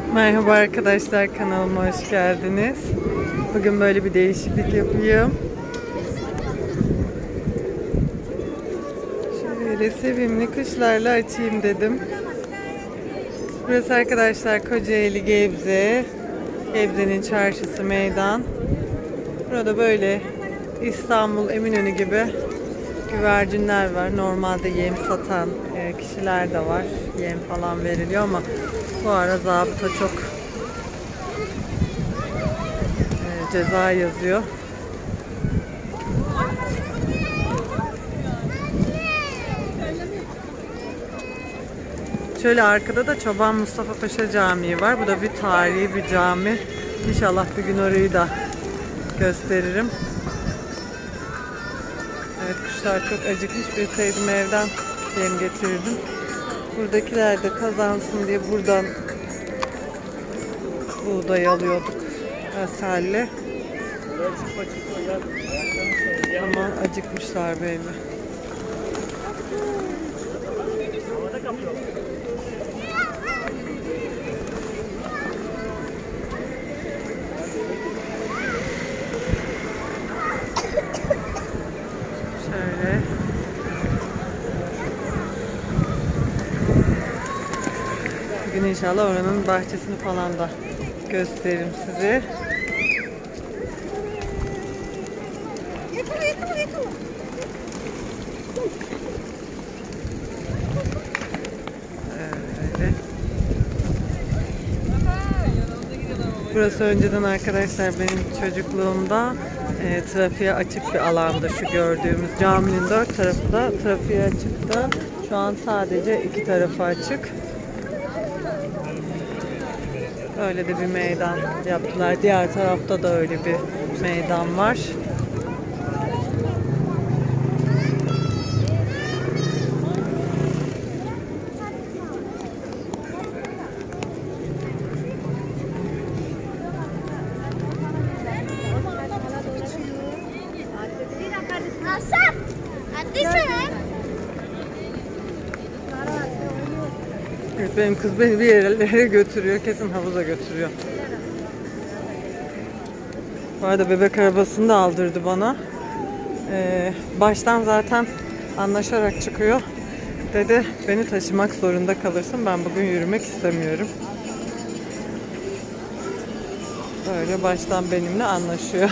Merhaba arkadaşlar, kanalıma hoş geldiniz. Bugün böyle bir değişiklik yapıyorum. Şöyle sevimli kuşlarla açayım dedim. Burası arkadaşlar Kocaeli Gebze. Gebze'nin çarşısı meydan. Burada böyle İstanbul Eminönü gibi güvercinler var. Normalde yem satan kişiler de var. Yem falan veriliyor ama bu ara zabıta çok ceza yazıyor. Şöyle arkada da Çoban Mustafa Paşa Camii var. Bu da bir tarihi bir cami. İnşallah bir gün orayı da gösteririm. Evet, kuşlar çok acıkmış. Bilseydim evden yem getirdim. Buradakiler de kazansın diye buradan buğday alıyorduk. Aselle. Ama acıkmışlar belli. Şöyle. Bugün inşallah oranın bahçesini falan da gösteririm size. Öyle. Burası önceden arkadaşlar benim çocukluğumda trafiğe açık bir alanda, şu gördüğümüz caminin dört tarafı da trafiğe açıktı. Şu an sadece iki tarafı açık. Öyle de bir meydan yaptılar. Diğer tarafta da öyle bir meydan var. Evet, benim kız beni bir yerlere götürüyor. Kesin havuza götürüyor. Bu arada bebek arabasını da aldırdı bana. Baştan zaten anlaşarak çıkıyor. Dedi beni taşımak zorunda kalırsın. Ben bugün yürümek istemiyorum. Böyle baştan benimle anlaşıyor.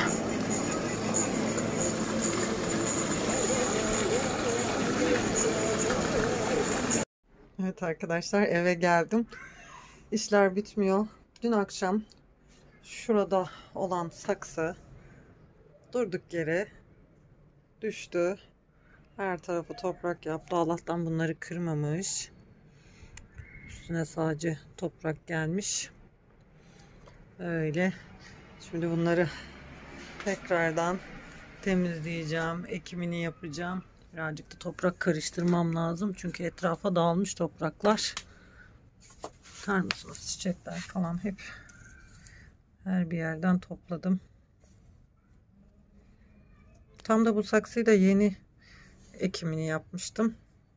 Evet arkadaşlar, eve geldim. İşler bitmiyor. Dün akşam şurada olan saksı durduk yere düştü. Her tarafı toprak yaptı. Allah'tan bunları kırmamış. Üstüne sadece toprak gelmiş. Öyle. Şimdi bunları tekrardan temizleyeceğim. Ekimini yapacağım. Birazcık da toprak karıştırmam lazım. Çünkü etrafa dağılmış topraklar. Bakar mısınız? Çiçekler falan hep her bir yerden topladım. Tam da bu saksıyı da yeni ekimini yapmıştım.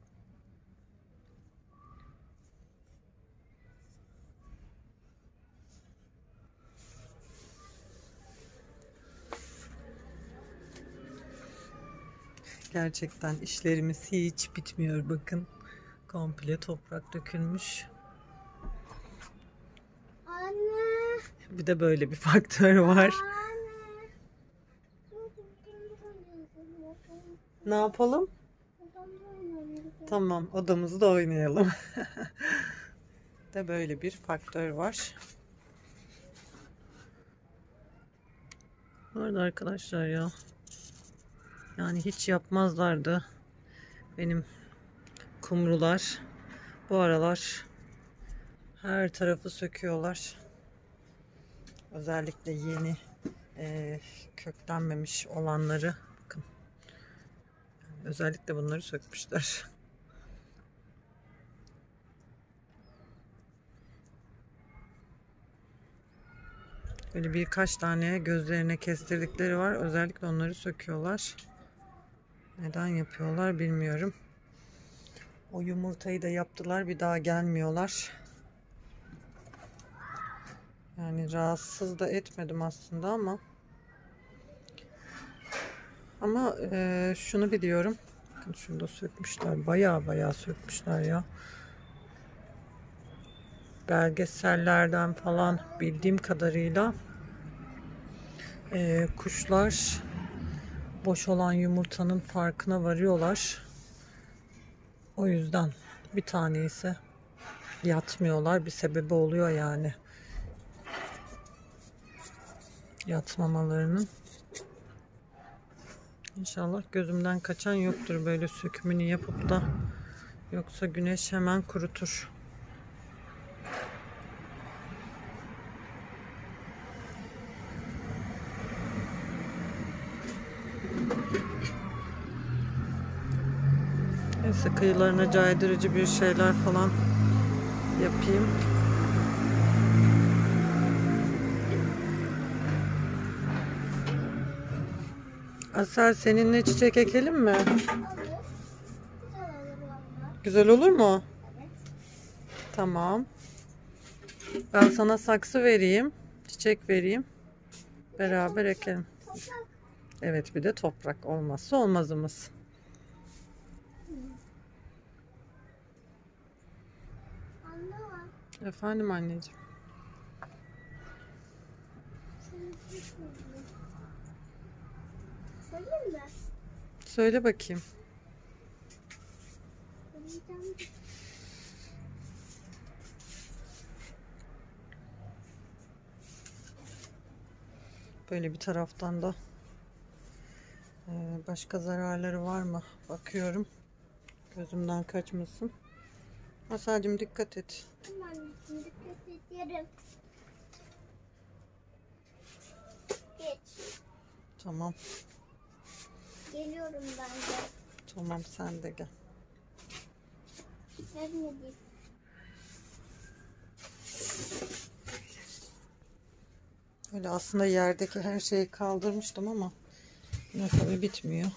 Gerçekten işlerimiz hiç bitmiyor. Bakın, komple toprak dökülmüş. Anne. Bir de böyle bir faktör var. Ne yapalım? Tamam, odamızda oynayalım. De böyle bir faktör var. Orada arkadaşlar ya. Yani hiç yapmazlardı. Benim kumrular. Bu aralar her tarafı söküyorlar. Özellikle yeni köklenmemiş olanları. Bakın. Özellikle bunları sökmüşler. Böyle birkaç tane gözlerine kestirdikleri var. Özellikle onları söküyorlar. Neden yapıyorlar bilmiyorum. O yumurtayı da yaptılar. Bir daha gelmiyorlar. Yani rahatsız da etmedim aslında ama şunu biliyorum. Bakın şunu da sökmüşler. Bayağı sökmüşler ya. Belgesellerden falan bildiğim kadarıyla kuşlar boş olan yumurtanın farkına varıyorlar. O yüzden bir tane ise yatmıyorlar. Bir sebebi oluyor yani. Yatmamalarının. İnşallah gözümden kaçan yoktur böyle sökümünü yapıp da, yoksa güneş hemen kurutur. Neyse kıyılarına caydırıcı bir şeyler falan yapayım. Asel, seninle çiçek ekelim mi? Güzel olur mu? Tamam. Ben sana saksı vereyim. Çiçek vereyim. Beraber ekelim. Evet, bir de toprak olmazsa olmazımız. Efendim anneciğim. Söyleyeyim mi? Söyle bakayım. Böyle bir taraftan da başka zararları var mı bakıyorum. Gözümden kaçmasın. Aselcim dikkat et. Tamam anneciğim, dikkat ederim. Geç. Tamam. Geliyorum ben de. Tamam, sen de gel. Gelmedim. Öyle aslında yerdeki her şeyi kaldırmıştım ama yine tabii bitmiyor.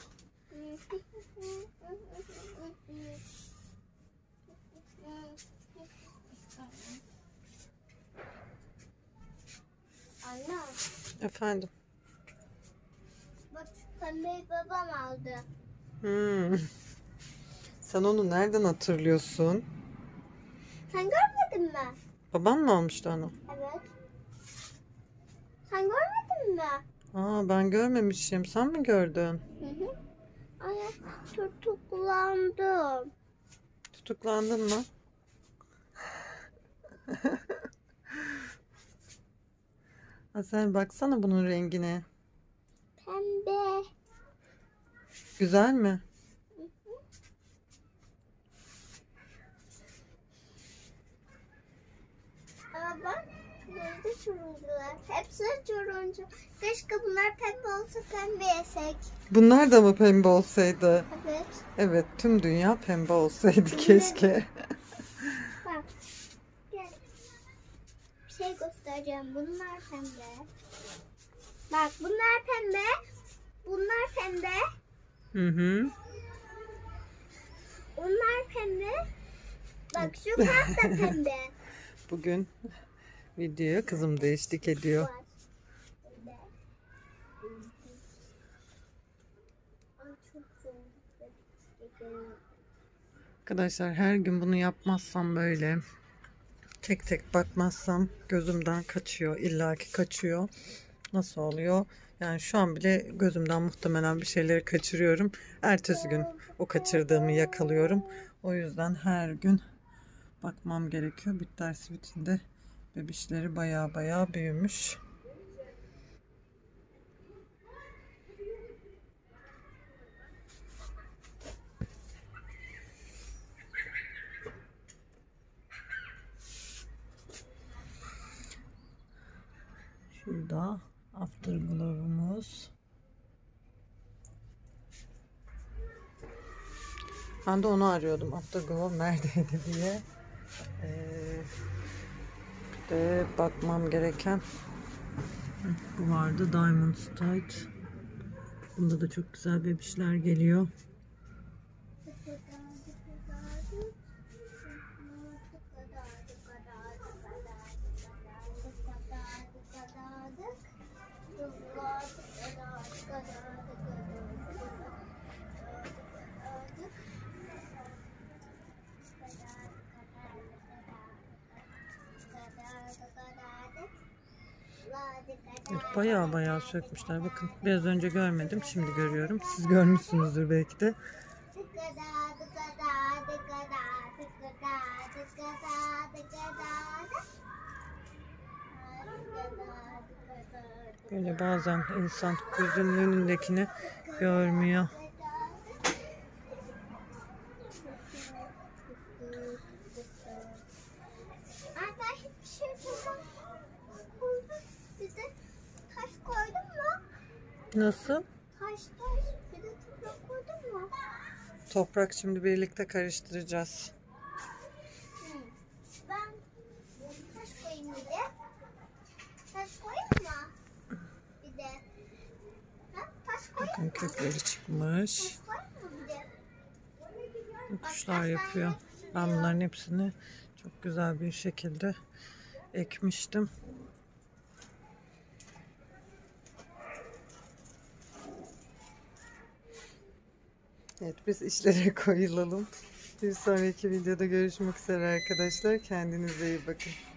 Anne, Efendim. bak şu pembeyi babam aldı. Sen onu nereden hatırlıyorsun? Sen görmedin mi? Babam mı almıştı onu? Evet. Sen görmedin mi? Ben görmemişim. Sen mi gördün? Hı. Anne, tutuklandım. Tutuklandın mı? Sen baksana bunun rengine. Pembe. Güzel mi? Ama bak, nerede turuncular? Hepsi turuncu. Keşke bunlar pembe olsa pembe yesek. Bunlar da mı pembe olsaydı? Evet. Evet, tüm dünya pembe olsaydı keşke. Bak. Gel. Bir şey göstereceğim. Bunlar pembe. Bak, bunlar pembe. Bunlar pembe. Hı hı. Onlar pembe. Bak, şu taraf da pembe. Bugün videoya kızım da eşlik ediyor. Var. Pembe. Ay, çok zor. Arkadaşlar, her gün bunu yapmazsam, böyle tek tek bakmazsam gözümden kaçıyor. İllaki kaçıyor. Nasıl oluyor? Yani şu an bile gözümden muhtemelen bir şeyleri kaçırıyorum. Ertesi gün o kaçırdığımı yakalıyorum. O yüzden her gün bakmam gerekiyor. Bitter Sweet'in de bebişleri bayağı büyümüş. Şurada Afterglow'umuz. Ben de onu arıyordum. Afterglow neredeydi diye. Bir de bakmam gereken bu vardı. Diamond State. Bunda da çok güzel bebişler geliyor. Evet, bayağı sökmüşler. Bakın biraz önce görmedim. Şimdi görüyorum. Siz görmüşsünüzdür belki de. Böyle bazen insan gözünün önündekini görmüyor. Taş koydun mu? Nasıl? Taş. Bir de toprak koydun mu? Toprak şimdi birlikte karıştıracağız. Ben taş koyayım bir de. Taş koyayım mı? Bir de. Ha? Taş koyayım Bakın mı? kökleri çıkmış. Taş koyayım mı bir de? Kuşlar yapıyor. Ben bunların hepsini çok güzel bir şekilde ekmiştim. Evet, biz işlere koyulalım. Bir sonraki videoda görüşmek üzere arkadaşlar. Kendinize iyi bakın.